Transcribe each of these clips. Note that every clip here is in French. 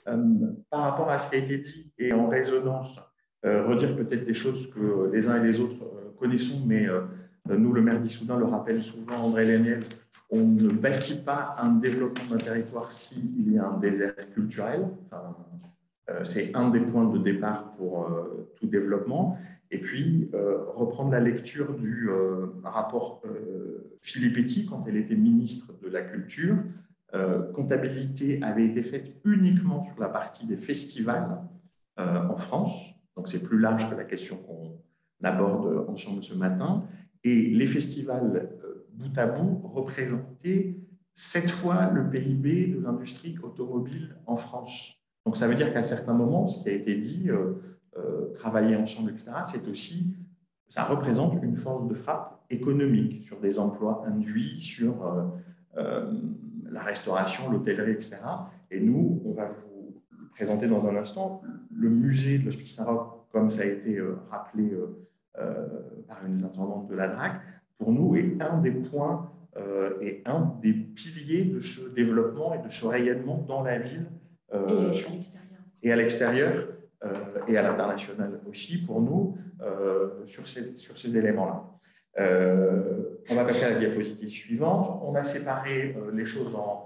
Par rapport à ce qui a été dit et en résonance, redire peut-être des choses que les uns et les autres connaissons, mais nous, le maire d'Issoudun le rappelle souvent, André Léniel, on ne bâtit pas un développement d'un territoire s'il y a un désert culturel. Enfin, c'est un des points de départ pour tout développement. Et puis, reprendre la lecture du rapport Filippetti quand elle était ministre de la Culture. Comptabilité avait été faite uniquement sur la partie des festivals en France. Donc, c'est plus large que la question qu'on aborde ensemble ce matin. Et les festivals, bout à bout, représentaient 7 fois le PIB de l'industrie automobile en France. Donc, ça veut dire qu'à certains moments, ce qui a été dit, travailler ensemble, etc., c'est aussi, ça représente une force de frappe économique sur des emplois induits, sur la restauration, l'hôtellerie, etc. Et nous, on va vous le présenter dans un instant. Le musée de l'Hospice Saint-Roch, comme ça a été rappelé par une des intervenantes de la DRAC, pour nous est un des points et un des piliers de ce développement et de ce rayonnement dans la ville et à l'extérieur et à l'international aussi pour nous sur ces éléments-là. On va passer à la diapositive suivante. On a séparé les choses en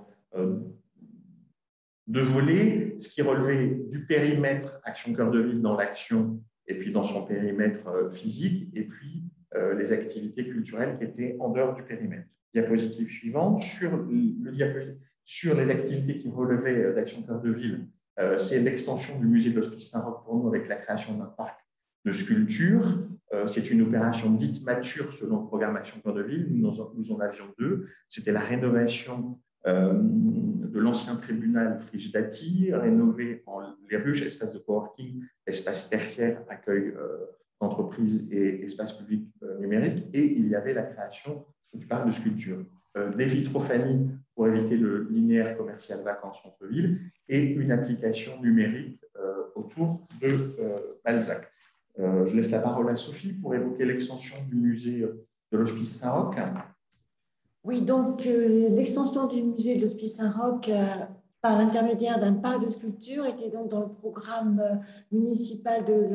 deux volets, ce qui relevait du périmètre Action Cœur de Ville dans l'action et puis dans son périmètre physique, et puis les activités culturelles qui étaient en dehors du périmètre. Diapositive suivante, sur les activités qui relevaient d'Action Cœur de Ville, c'est l'extension du musée de l'Hospice Saint-Roch pour nous avec la création d'un parc de sculptures. C'est une opération dite mature selon le programme Action Cœur de Ville. Nous en avions deux. C'était la rénovation de l'ancien tribunal Frigidati, rénové en les ruches, espace de coworking, espace tertiaire, accueil d'entreprises et espace public numérique. Et il y avait la création du parc de sculptures. Des vitrophanies pour éviter le linéaire commercial vacant en centre-ville et une application numérique autour de Balzac. Je laisse la parole à Sophie pour évoquer l'extension du musée de l'Hospice Saint-Roch. Oui, donc l'extension du musée de l'Hospice Saint-Roch par l'intermédiaire d'un parc de sculptures était donc dans le programme municipal de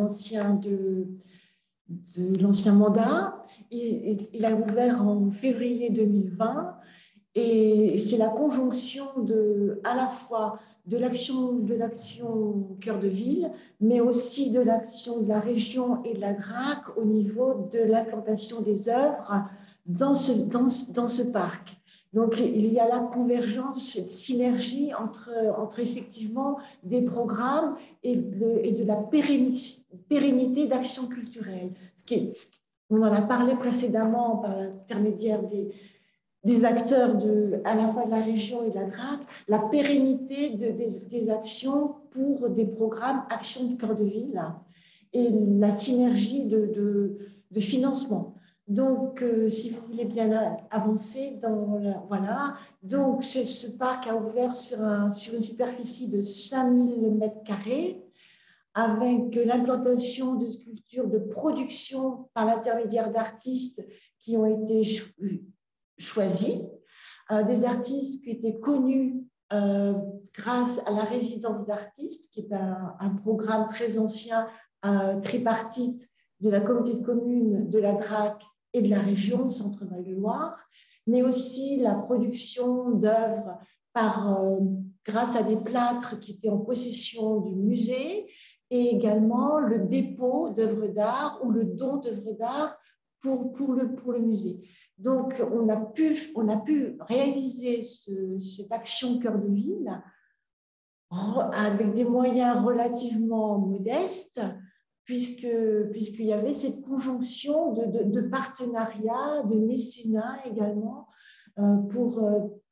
l'ancien mandat. Il a ouvert en février 2020 et c'est la conjonction à la fois de l'action Cœur de Ville, mais aussi de l'action de la région et de la DRAC au niveau de l'implantation des œuvres dans ce parc. Donc, il y a la convergence, synergie entre effectivement des programmes et de la pérennité d'action culturelle. On en a parlé précédemment par l'intermédiaire des acteurs à la fois de la région et de la DRAC, la pérennité des actions pour des programmes Action de Cœur de Ville et la synergie de financement. Donc, si vous voulez bien avancer voilà. Donc, ce parc a ouvert sur une superficie de 5000 m² avec l'implantation de sculptures de production par l'intermédiaire d'artistes qui ont été choisis, des artistes qui étaient connus grâce à la résidence d'artistes, qui est un programme très ancien, tripartite de la communauté de communes, de la DRAC et de la région Centre-Val de Loire, mais aussi la production d'œuvres grâce à des plâtres qui étaient en possession du musée et également le dépôt d'œuvres d'art ou le don d'œuvres d'art pour le musée. Donc, on a pu réaliser cette action Cœur de Ville avec des moyens relativement modestes, puisqu'il y avait cette conjonction de partenariats, de mécénat également pour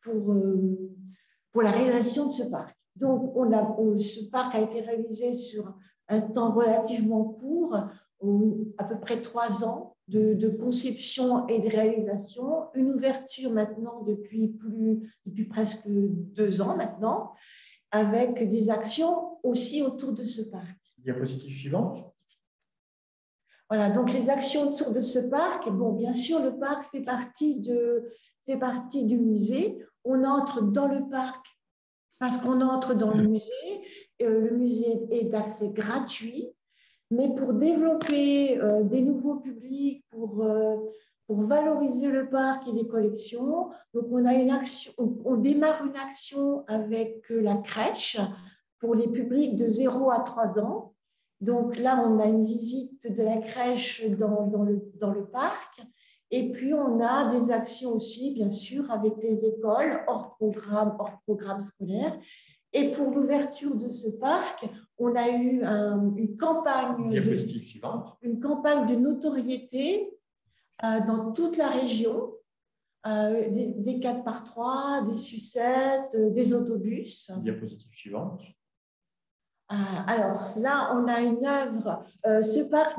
la réalisation de ce parc. Donc, ce parc a été réalisé sur un temps relativement court, à peu près 3 ans de conception et de réalisation, une ouverture maintenant depuis presque 2 ans maintenant, avec des actions aussi autour de ce parc. Diapositive suivante. Voilà, donc les actions autour de ce parc, bon, bien sûr, le parc fait partie du musée. On entre dans le parc parce qu'on entre dans le musée le musée est d'accès gratuit, mais pour développer des nouveaux publics, pour valoriser le parc et les collections, donc on démarre une action avec la crèche pour les publics de 0 à 3 ans. Donc là, on a une visite de la crèche dans le parc. Et puis, on a des actions aussi, bien sûr, avec les écoles, hors programme scolaire. Et pour l'ouverture de ce parc, on a eu une campagne de notoriété dans toute la région, des 4x3, des sucettes, des autobus. Diapositive suivante. Alors là, on a une œuvre. Ce parc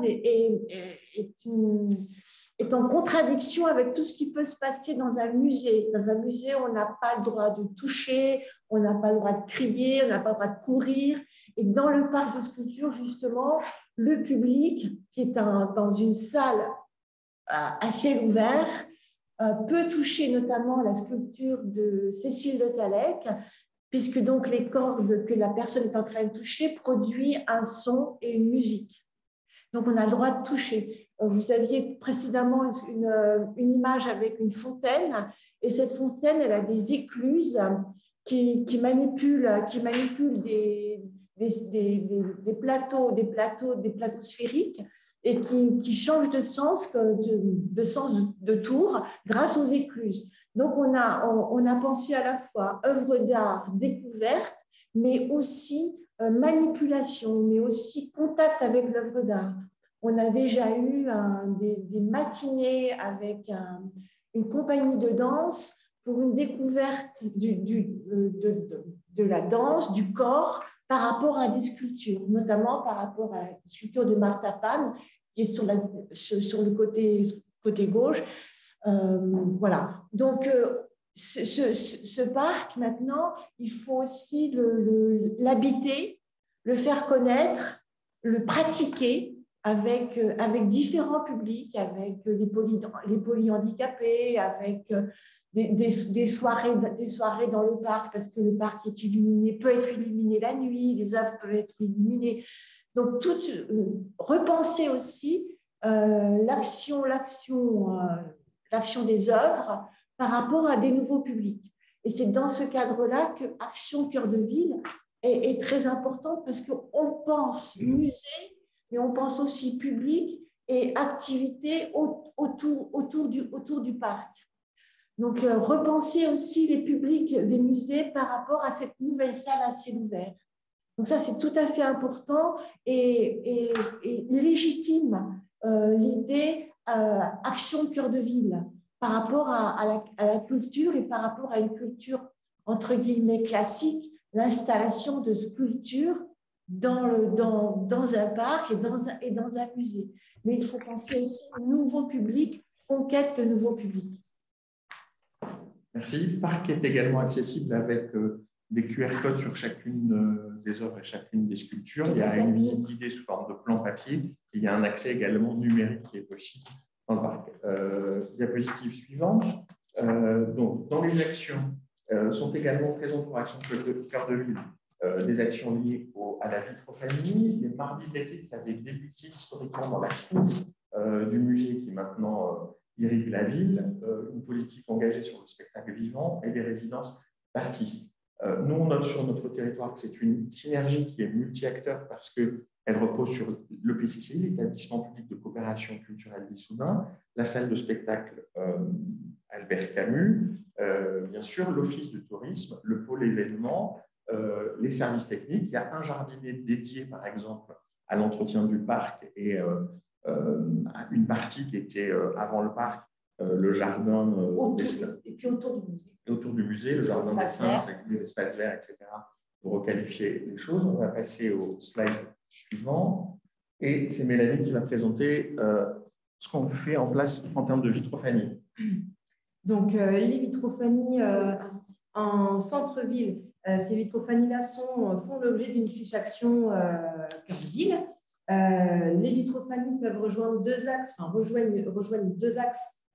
est en contradiction avec tout ce qui peut se passer dans un musée. Dans un musée, on n'a pas le droit de toucher, on n'a pas le droit de crier, on n'a pas le droit de courir. Et dans le parc de sculpture, justement, le public, qui est dans une salle à ciel ouvert, peut toucher notamment la sculpture de Cécile de Talec, puisque donc les cordes que la personne est en train de toucher produisent un son et une musique. Donc, on a le droit de toucher. Vous aviez précédemment une image avec une fontaine, et cette fontaine, elle a des écluses qui manipulent des plateaux sphériques et qui changent de sens de tour grâce aux écluses. Donc, on a pensé à la fois œuvre d'art, découverte, mais aussi manipulation, mais aussi contact avec l'œuvre d'art. On a déjà eu des matinées avec une compagnie de danse pour une découverte de la danse, du corps, par rapport à des sculptures, notamment par rapport à la sculpture de Martha Pan, qui est sur le côté gauche. Voilà. Donc, ce parc, maintenant, il faut aussi l'habiter, le faire connaître, le pratiquer avec différents publics, avec les polyhandicapés, avec des soirées dans le parc, parce que le parc est illuminé, peut être illuminé la nuit, les œuvres peuvent être illuminées. Donc, repenser aussi l'action des œuvres par rapport à des nouveaux publics. Et c'est dans ce cadre-là que Action Cœur de Ville est très importante, parce qu'on pense musée, mais on pense aussi public et activités autour du parc. Donc, repenser aussi les publics des musées par rapport à cette nouvelle salle à ciel ouvert. Donc ça, c'est tout à fait important et légitime l'idée Action Cœur de Ville par rapport à la culture et par rapport à une culture entre guillemets classique, l'installation de sculptures dans un parc et dans un musée. Mais il faut penser aussi au nouveau public, conquête de nouveaux publics. Merci. Le parc est également accessible avec des QR codes sur chacune des œuvres et chacune des sculptures. Il y a une visite guidée sous forme de plan papier et il y a un accès également numérique qui est possible dans le parc. Diapositive suivante. Donc, dans les actions, sont également présentes pour Action Cœur de Ville des actions liées à la vitrophanie, les mardis d'été qui avaient débuté historiquement dans la cour du musée qui maintenant irrigue la ville, une politique engagée sur le spectacle vivant et des résidences d'artistes. Nous, on note sur notre territoire que c'est une synergie qui est multi-acteur parce qu'elle repose sur le PCCI, l'établissement public de coopération culturelle d'Issoudun, la salle de spectacle Albert Camus, bien sûr l'office de tourisme, le pôle événements, les services techniques. Il y a un jardinier dédié, par exemple, à l'entretien du parc et une partie qui était avant le parc, le jardin et puis autour du musée, le jardin des singes avec les espaces verts, etc., pour requalifier les choses. On va passer au slide suivant. Et c'est Mélanie qui va présenter ce qu'on fait en place en termes de vitrophanie. Donc, les vitrophanies en centre-ville, ces vitrophanies-là font l'objet d'une fiche action cœur de ville. Les vitrophanies peuvent rejoindre deux axes, rejoignent deux axes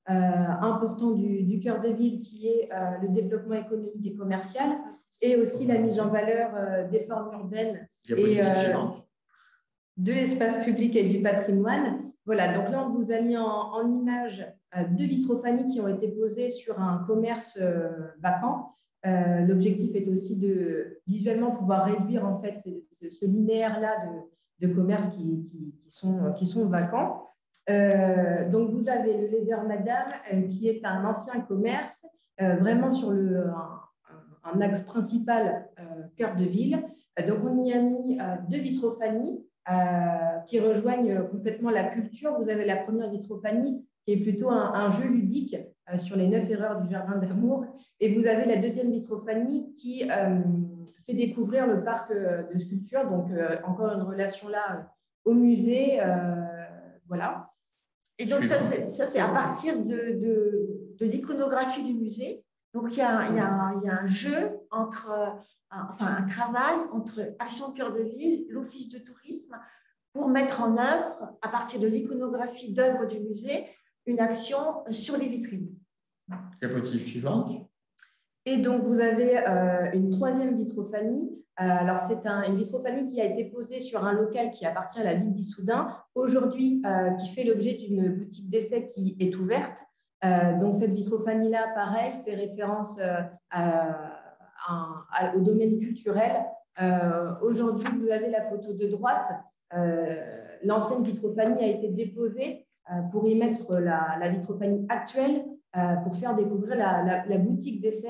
important du cœur de ville qui est le développement économique et commercial et aussi la mise en valeur des formes urbaines et de l'espace public et du patrimoine. Voilà, donc là, on vous a mis en image deux vitrophanies qui ont été posées sur un commerce vacant. L'objectif est aussi de visuellement pouvoir réduire en fait ce linéaire-là de commerces qui sont vacants. Donc, vous avez le Laser Madame qui est un ancien commerce vraiment sur un axe principal cœur de ville. Donc, on y a mis deux vitrophanies qui rejoignent complètement la culture. Vous avez la première vitrophanie qui est plutôt un jeu ludique sur les 9 erreurs du jardin d'amour. Et vous avez la deuxième vitrophanie qui fait découvrir le parc de sculpture. Donc, encore une relation là au musée. Voilà. Et donc, ça, c'est à partir de l'iconographie du musée. Donc, il y a un jeu entre, un travail entre Action Cœur de Ville, l'Office de tourisme, pour mettre en œuvre, à partir de l'iconographie d'œuvres du musée, une action sur les vitrines. Diapositive suivante. Et donc, vous avez une troisième vitrophanie. Alors, c'est une vitrophanie qui a été posée sur un local qui appartient à la ville d'Issoudun, aujourd'hui qui fait l'objet d'une boutique d'essai qui est ouverte. Donc, cette vitrophanie-là, pareil, fait référence au domaine culturel. Aujourd'hui, vous avez la photo de droite. L'ancienne vitrophanie a été déposée pour y mettre la vitrophanie actuelle pour faire découvrir la boutique d'essai.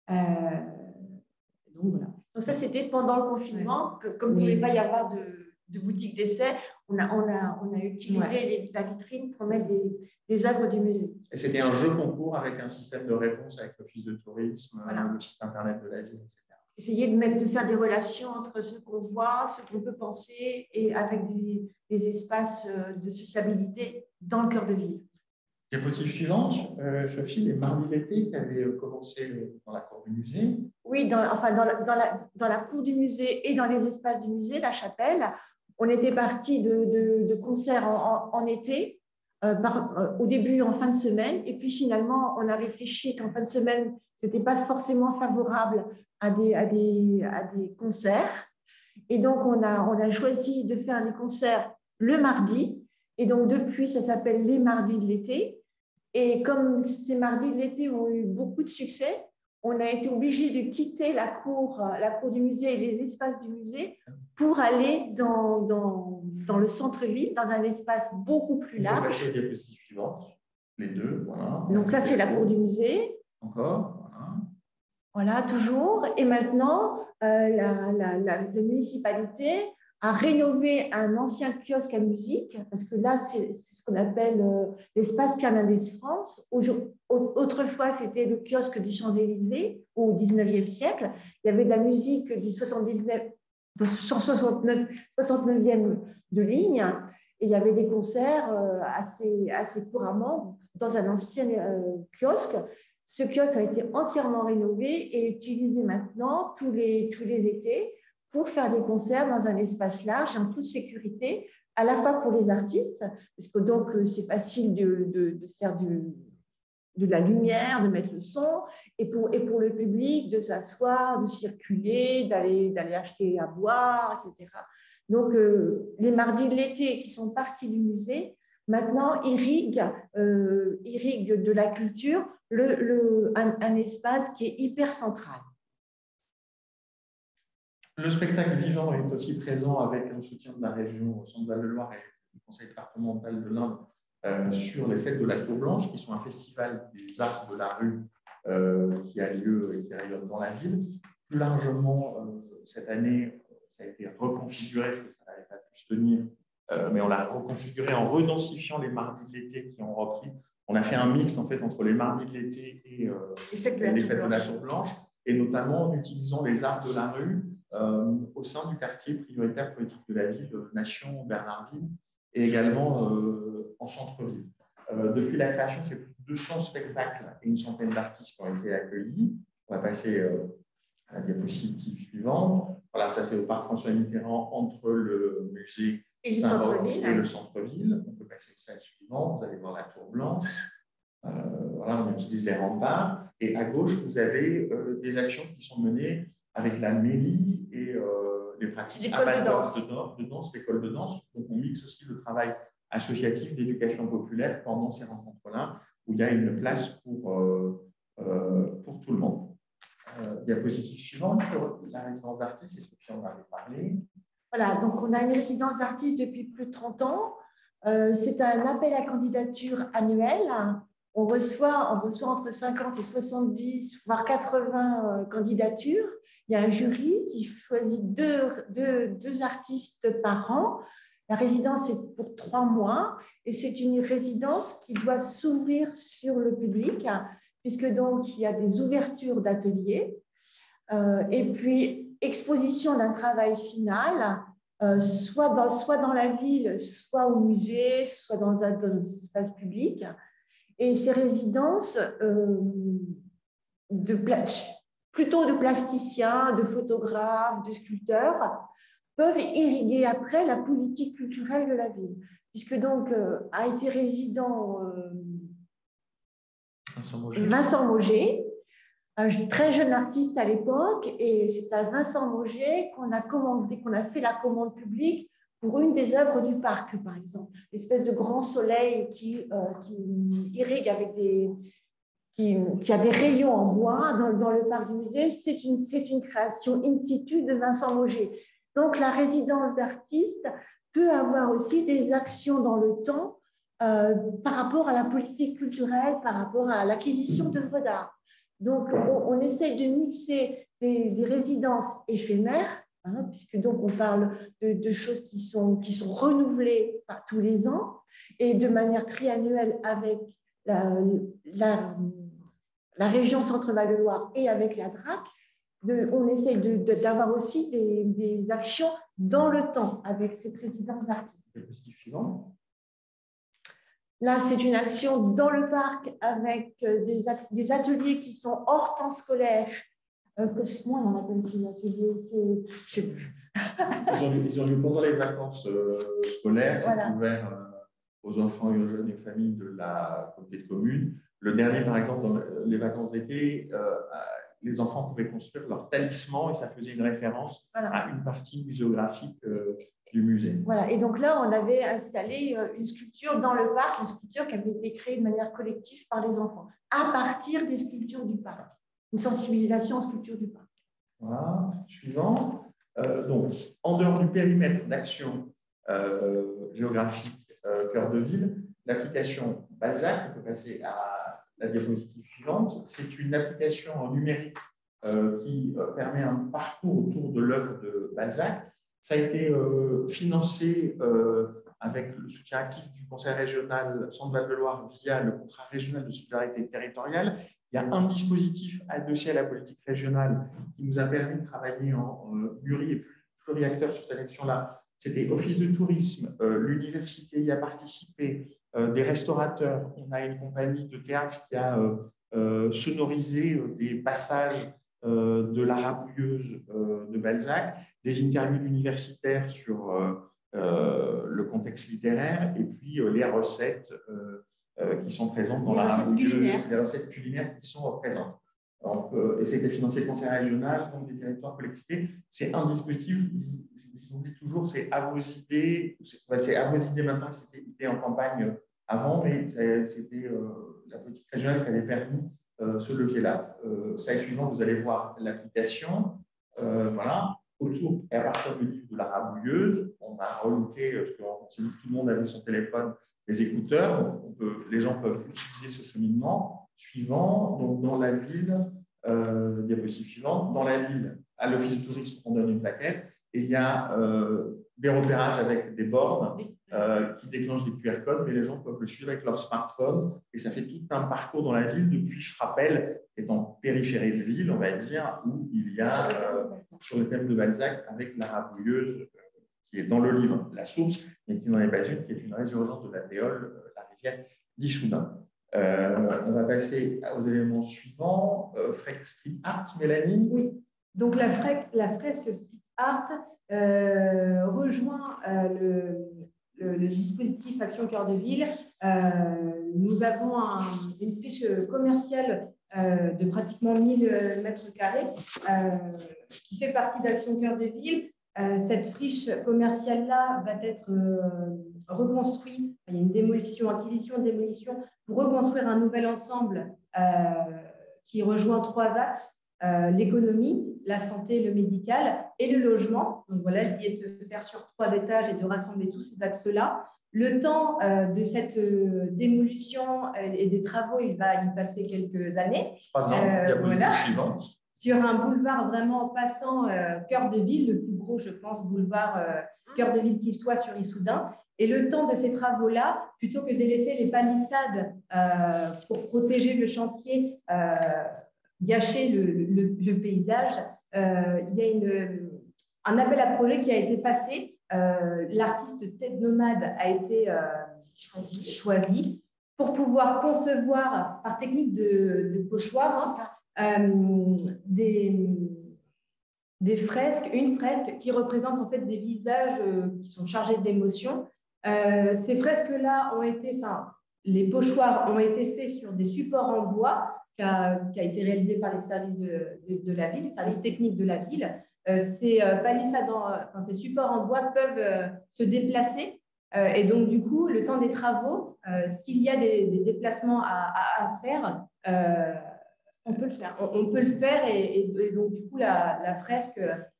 Donc, voilà. Donc, ça, c'était pendant le confinement, que, comme il ne pouvait pas y avoir de boutique d'essai, on a utilisé la vitrine pour mettre des œuvres du musée. Et c'était un jeu concours avec un système de réponse avec l'Office de tourisme, le site internet de la ville, etc. Essayer de faire des relations entre ce qu'on voit, ce qu'on peut penser, et avec des espaces de sociabilité dans le cœur de ville. Diapositive suivante, Sophie, les mardis d'été qui avaient commencé dans la cour du musée. Oui, dans la cour du musée et dans les espaces du musée, la chapelle, on était parti de concerts en été, au début en fin de semaine, et puis finalement, on a réfléchi qu'en fin de semaine, ce n'était pas forcément favorable à des concerts. Et donc, on a choisi de faire les concerts le mardi. Et donc, depuis, ça s'appelle les mardis de l'été. Et comme ces mardis de l'été ont eu beaucoup de succès, on a été obligé de quitter la cour du musée et les espaces du musée pour aller dans le centre-ville, dans un espace beaucoup plus large. On va passer aux diapositives suivantes, les deux. Voilà. Donc, ça, c'est la cour du musée. Encore, voilà. Voilà, toujours. Et maintenant, la municipalité a rénové un ancien kiosque à musique, parce que là, c'est ce qu'on appelle l'espace Pierre Mendès France. Autrefois, c'était le kiosque des Champs-Élysées au 19e siècle. Il y avait de la musique du 169e de ligne, et il y avait des concerts assez couramment dans un ancien kiosque. Ce kiosque a été entièrement rénové et utilisé maintenant tous les étés pour faire des concerts dans un espace large, en toute sécurité, à la fois pour les artistes, parce que donc c'est facile de faire de la lumière, de mettre le son, et pour le public, de s'asseoir, de circuler, d'aller acheter à boire, etc. Donc, les mardis de l'été qui sont partis du musée, maintenant irriguent de la culture un espace qui est hyper central. Le spectacle vivant est aussi présent avec un soutien de la région Centre-Val-de-Loire et du Conseil départemental de l'Indre sur les Fêtes de la Tour Blanche, qui sont un festival des arts de la rue qui a lieu et qui rayonne dans la ville. Plus largement, cette année, ça a été reconfiguré, parce que ça n'avait pas pu se tenir, mais on l'a reconfiguré en redensifiant les mardis de l'été qui ont repris. On a fait un mix en fait entre les mardis de l'été et les Fêtes de la Tour Blanche, et notamment en utilisant les arts de la rue au sein du quartier prioritaire politique de la ville, Nation, Bernardine, et également en centre-ville. Depuis la création, c'est plus de 200 spectacles et une centaine d'artistes qui ont été accueillis. On va passer à la diapositive suivante. Voilà, ça c'est au parc François Mitterrand entre le musée et le centre-ville. Et le centre-ville. On peut passer au slide suivant. Vous allez voir la Tour Blanche. Voilà, on utilise les remparts. Et à gauche, vous avez des actions qui sont menées avec la mairie et les pratiques amateurs de danse, l'école de danse. Donc, on mixe aussi le travail associatif d'éducation populaire pendant ces rencontres-là, où il y a une place pour tout le monde. Diapositive suivante sur la résidence d'artistes, c'est ce qui en avait parlé. Voilà, donc on a une résidence d'artistes depuis plus de 30 ans. C'est un appel à candidature annuel. On reçoit entre 50 et 70, voire 80 candidatures. Il y a un jury qui choisit deux artistes par an. La résidence est pour 3 mois et c'est une résidence qui doit s'ouvrir sur le public, puisque donc il y a des ouvertures d'ateliers et puis exposition d'un travail final, soit dans la ville, soit au musée, soit dans des espaces publics. Et ces résidences, plutôt de plasticiens, de photographes, de sculpteurs, peuvent irriguer après la politique culturelle de la ville. Puisque donc a été résident Vincent Mauger, un très jeune artiste à l'époque, et c'est à Vincent Mauger qu'on a fait la commande publique pour une des œuvres du parc, par exemple, l'espèce de grand soleil qui irrigue qui a des rayons en bois dans le parc du musée. C'est une création in situ de Vincent Mauger. Donc, la résidence d'artiste peut avoir aussi des actions dans le temps par rapport à la politique culturelle, par rapport à l'acquisition d'œuvres d'art. Donc, on essaie de mixer des résidences éphémères, puisque donc on parle de choses qui sont renouvelées par tous les ans et de manière triannuelle avec la région Centre-Val de Loire et avec la DRAC. On essaie d'avoir aussi des actions dans le temps avec cette résidence d'artistes. Là, c'est une action dans le parc avec des ateliers qui sont hors temps scolaire. Moi, on appelle ces ateliers, je sais plus. Ils ont lieu pendant les vacances scolaires. C'est ouvert aux enfants et aux jeunes et aux familles de la communauté de communes. Le dernier, par exemple, dans les vacances d'été, les enfants pouvaient construire leur talisman et ça faisait une référence à une partie muséographique du musée. Voilà, et donc là, on avait installé une sculpture dans le parc, une sculpture qui avait été créée de manière collective par les enfants, à partir des sculptures du parc. Une sensibilisation aux sculptures du parc. Voilà, suivant. Donc, en dehors du périmètre d'action géographique cœur de ville, l'application Balzac, on peut passer à la diapositive suivante, c'est une application numérique qui permet un parcours autour de l'œuvre de Balzac. Ça a été financé avec le soutien actif du Conseil régional Centre-Val de Loire via le contrat régional de solidarité territoriale. Il y a un dispositif adossé à la politique régionale qui nous a permis de travailler en pluri- et pluriacteurs sur cette action-là. C'était Office de tourisme, l'université y a participé, des restaurateurs. On a une compagnie de théâtre qui a sonorisé des passages de La Rabouilleuse de Balzac, des interviews d'universitaires sur le contexte littéraire et puis les recettes qui sont présentes dans La Rabouilleuse, les recettes culinaires qui sont présentes. Et c'était financé le conseil régional, donc des territoires collectivités. C'est un dispositif, je vous dis toujours, c'est à vos idées, c'est à vos idées maintenant que c'était idée en campagne avant, mais c'était la politique régionale qui avait permis ce levier-là. Slide suivant, vous allez voir l'application. Voilà. Autour, et à partir du livre de La Rabouilleuse, on a relooké, parce que tout le monde avait son téléphone, les écouteurs, les gens peuvent utiliser ce cheminement. Suivant, donc dans la ville, diapositive suivante, dans la ville, à l'office de tourisme, on donne une plaquette et il y a des repérages avec des bornes qui déclenchent des QR codes, mais les gens peuvent le suivre avec leur smartphone et ça fait tout un parcours dans la ville depuis Frappel, qui est en périphérie de ville, on va dire, où il y a sur le thème de Balzac avec La Rabouilleuse qui est dans le livre La Source, mais qui n'en est pas une, qui est une résurgence de la Théole, la rivière d'Issoudun. On va passer aux éléments suivants. Fresque Street Art, Mélanie. Oui, donc la fresque Street Art rejoint le dispositif Action Cœur de Ville Nous avons une friche commerciale de pratiquement 1000 mètres carrés qui fait partie d'Action Cœur de Ville. Cette friche commerciale-là va être reconstruite. Il y a une démolition, acquisition, démolition, pour reconstruire un nouvel ensemble qui rejoint 3 axes. L'économie, la santé, le médical et le logement. Donc voilà, l'idée est de faire sur 3 étages et de rassembler tous ces axes-là. Le temps de cette démolition et des travaux, il va y passer quelques années. 3 ans, diapositive suivante. Sur un boulevard vraiment passant cœur de ville, le plus gros, je pense, boulevard cœur de ville qui soit sur Issoudun. Et le temps de ces travaux-là, plutôt que de laisser les palissades pour protéger le chantier, gâcher le paysage, il y a un appel à projet qui a été passé. L'artiste Tête Nomade a été choisi pour pouvoir concevoir par technique de pochoir des fresques, une fresque qui représente en fait des visages qui sont chargés d'émotions. Ces fresques-là ont été, les pochoirs ont été faits sur des supports en bois qui a été réalisé par les services de la ville, les services techniques de la ville. Ces palissades, ces supports en bois peuvent se déplacer et donc du coup, le temps des travaux, s'il y a des déplacements à faire, on peut le faire. On peut le faire et donc du coup, la fresque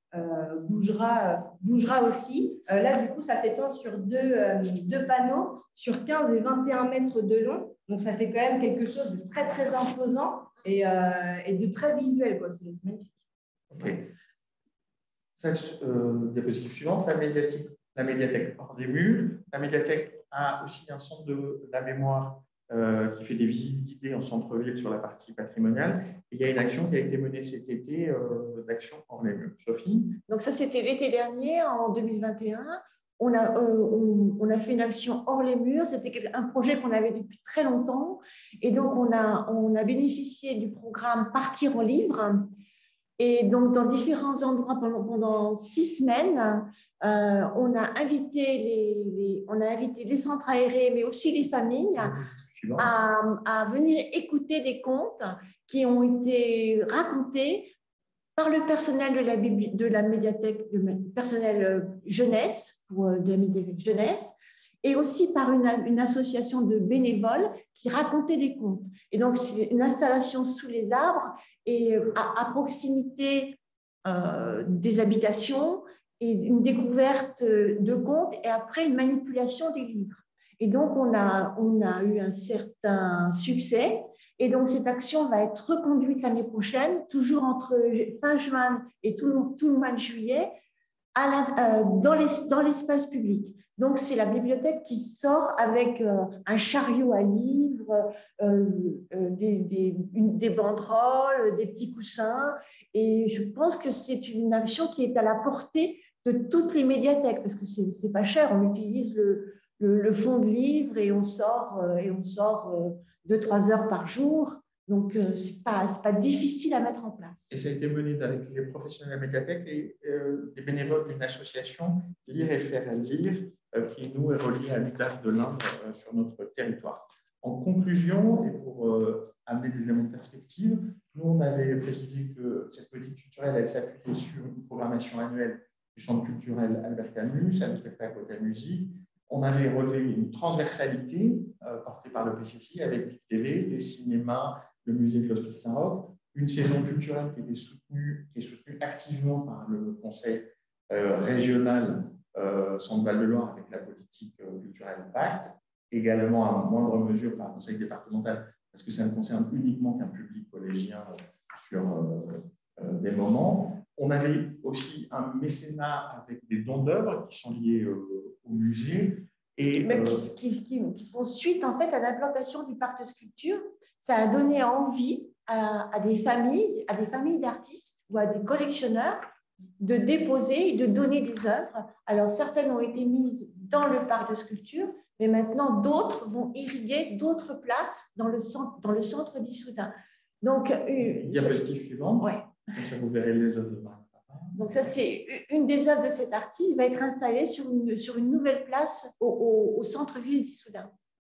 bougera aussi. Là, du coup, ça s'étend sur deux panneaux sur 15 et 21 mètres de long. Donc, ça fait quand même quelque chose de très, très imposant et de très visuel. C'est magnifique. Okay. Diapositive suivante, la médiathèque hors des murs. La médiathèque a aussi un centre de la mémoire qui fait des visites guidées en centre-ville sur la partie patrimoniale. Et il y a une action qui a été menée cet été d'action hors les murs. Sophie? Donc ça, c'était l'été dernier, en 2021. On a fait une action hors les murs. C'était un projet qu'on avait depuis très longtemps. Et donc, on a bénéficié du programme Partir en livre. Et donc, dans différents endroits pendant 6 semaines, on a invité les centres aérés, mais aussi les familles, à venir écouter des contes qui ont été racontés par le personnel de la médiathèque, personnel jeunesse, de la médiathèque jeunesse, et aussi par une association de bénévoles qui racontaient des contes. Et donc, c'est une installation sous les arbres et à proximité des habitations et une découverte de contes et après une manipulation des livres. Et donc, on a eu un certain succès. Et donc, cette action va être reconduite l'année prochaine, toujours entre fin juin et tout le mois de juillet, dans l'espace public. Donc, c'est la bibliothèque qui sort avec un chariot à livres, des banderoles, des petits coussins. Et je pense que c'est une action qui est à la portée de toutes les médiathèques, parce que c'est pas cher. On utilise le fond de livre et on sort 2-3 heures par jour. Donc, ce n'est pas difficile à mettre en place. Et ça a été mené avec les professionnels de la médiathèque et des bénévoles d'une association, Lire et faire lire, qui nous est reliée à l'UTAF de l'Inde sur notre territoire. En conclusion, et pour amener des éléments de perspective, nous, on avait précisé que cette politique culturelle, elle s'appuyait sur une programmation annuelle du Centre culturel Albert Camus, à le spectacle de la musique. On avait relevé une transversalité portée par le PCCI avec PIC TV, les cinémas, le musée de l'Hospice Saint-Roch, une saison culturelle qui est soutenue activement par le conseil régional Centre-Val de Loire avec la politique culturelle Pacte, également à moindre mesure par le conseil départemental, parce que ça ne concerne uniquement qu'un public collégien sur des moments. On avait aussi un mécénat avec des dons d'œuvres qui sont liés au musée. Et, qui font suite en fait à l'implantation du parc de sculpture. Ça a donné envie à des familles d'artistes ou à des collectionneurs de déposer et de donner des œuvres. Alors certaines ont été mises dans le parc de sculpture, mais maintenant d'autres vont irriguer d'autres places dans le centre d'Issoudun. Donc, diapositive suivante. Ouais. Donc ça, vous verrez les œuvres de Marc. Donc ça, c'est une des œuvres de cet artiste, va être installée sur une nouvelle place au centre-ville d'Issoudun.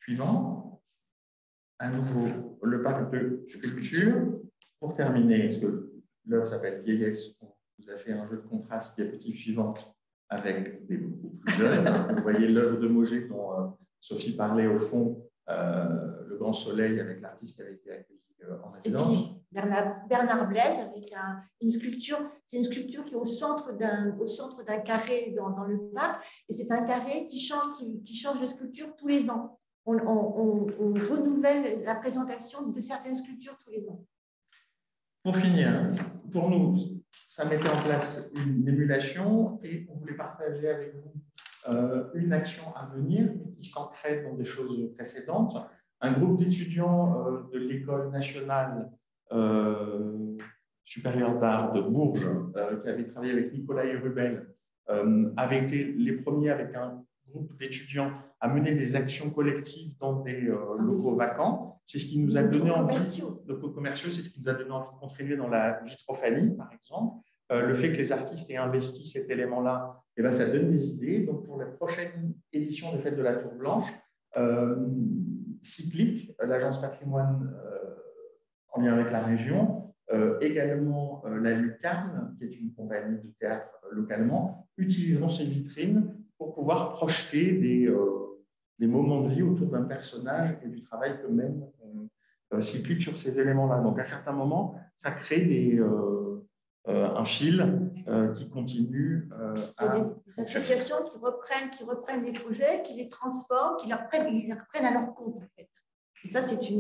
Suivant, à nouveau, le parc de sculpture. Pour terminer, parce que l'œuvre s'appelle Vieillesse, on vous a fait un jeu de contraste diapositive suivante avec des beaucoup plus jeunes. Vous voyez l'œuvre de Mauger dont Sophie parlait au fond, Le Grand Soleil, avec l'artiste qui avait été accueilli en résidence. Bernard Blaise avec une sculpture, c'est une sculpture qui est au centre d'un carré dans le parc, et c'est un carré qui change de sculpture tous les ans. On renouvelle la présentation de certaines sculptures tous les ans. Pour finir, pour nous, ça mettait en place une émulation et on voulait partager avec vous une action à venir qui s'ancrait dans des choses précédentes. Un groupe d'étudiants de l'École nationale supérieure d'art de Bourges, qui avait travaillé avec Nicolas Hérubel, avait été les premiers avec un groupe d'étudiants à mener des actions collectives dans des locaux vacants. C'est ce qui nous a donné envie, locaux commerciaux, c'est ce qui nous a donné envie de contribuer dans la vitrophanie, par exemple. Le fait que les artistes aient investi cet élément-là, eh ben, ça donne des idées. Donc, pour la prochaine édition des Fêtes de la Tour Blanche, Cyclique, l'agence patrimoine en lien avec la région, également la Lucarne, qui est une compagnie de théâtre localement, utiliseront ces vitrines pour pouvoir projeter des moments de vie autour d'un personnage et du travail que mène Cyclique sur ces éléments-là. Donc, à certains moments, ça crée un fil qui continue à… Il y a des associations qui reprennent les projets, qui les transforment, qui les reprennent à leur compte, en fait. Et ça, c'est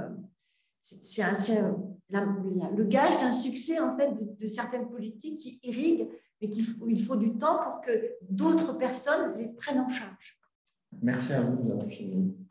le gage d'un succès, en fait, de certaines politiques qui irriguent, mais il faut du temps pour que d'autres personnes les prennent en charge. Merci à vous, nous avons fini.